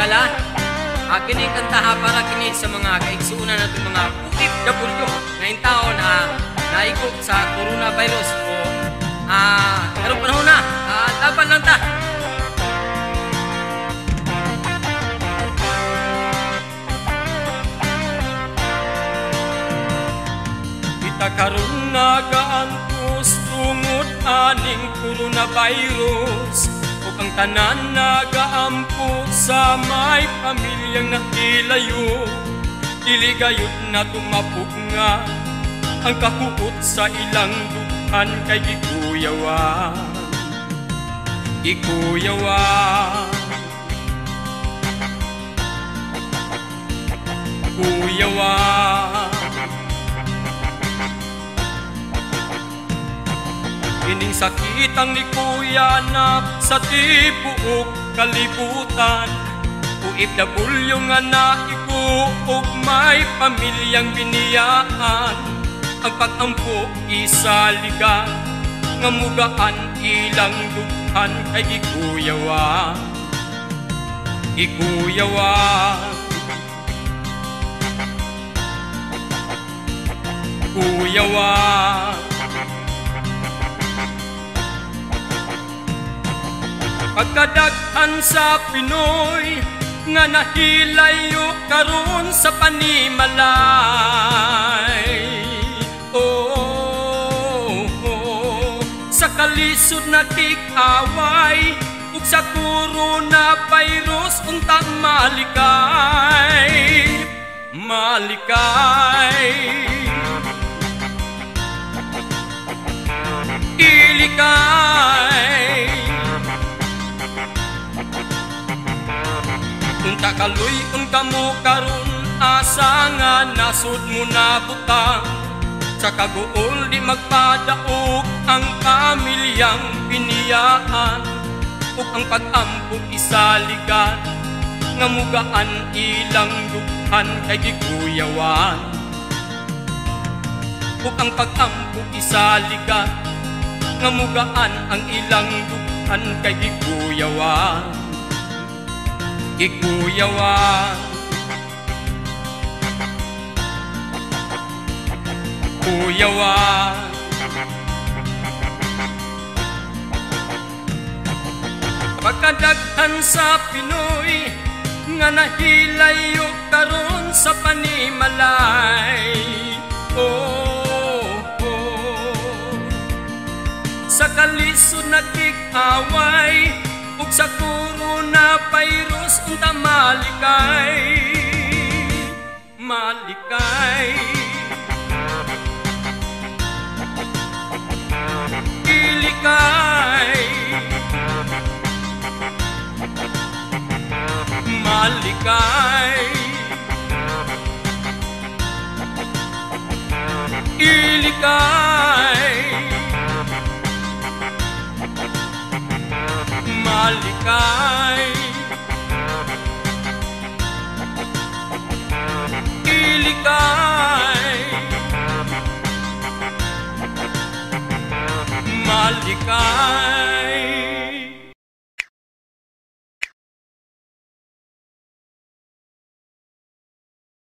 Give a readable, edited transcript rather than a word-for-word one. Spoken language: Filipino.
Gala. Kini kantaha para kini sa mga kaigsuunan natin mga OFW ngayong taon na naikot sa coronavirus o karong panahon na laban lang ta. Kita karon nagaantos tungod aning coronavirus. Ang tanan nagaampo sa may pamilyang nakilayo. Dili gayud na tumapog nga ang kahuot sa ilang dukan kay gikuyawan. Gikuyawan, kuyawan. Ining sakit ang likuyan na sa tibuok kalibutan. OFW nga naiko og may pamilyang biniyaan. Ang pag-ampo isaligan nga mugaan ilang dughan kay gikuyawan. Gikuyawan, kuyawan. Pagkadaghan sa Pinoy nga nahilayo karon sa panimalay. Sa kalisod na tig-away ug sa coronavirus unta malikay. Malikay, ilikay. Unta kaluy kamo karon asa nga nasud mo na butang. Sa kaguol di magpadaog ang pamilyang biniyaan. Ug ang pag-ampo isaligan nga mugaan ilang dughan kay gikuyawan. Ug ang pag-ampo isaligan nga mugaan ang ilang dughan kay gikuyawan. Gikuyawan, kuyawan. Pagkadaghan sa Pinoy nga nahilayo karon sa panimalay. Sa kalisod na tig-away ug sa coronavirus unta malikay. Malikay, ilikay. Malikay, ilikay. Malikay,